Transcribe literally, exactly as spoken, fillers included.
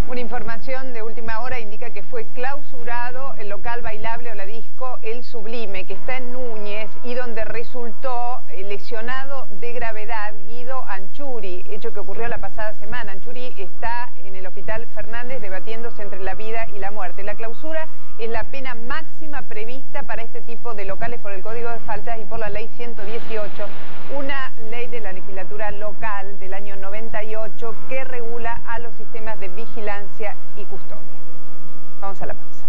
Una información de última hora indica que fue clausurado el local bailable o la disco El Sublime, que está en Núñez y donde resultó lesionado de gravedad Guido Anchuri, hecho que ocurrió la pasada semana. Anchuri está en el Hospital Fernández debatiéndose entre la vida y la muerte. La clausura es la pena máxima prevista para este tipo de locales por el Código de Faltas y por la Ley ciento dieciocho, una ley de la legislatura local del año noventa y ocho que regula a los sistemas de vigilancia y custodia. Vamos a la pausa.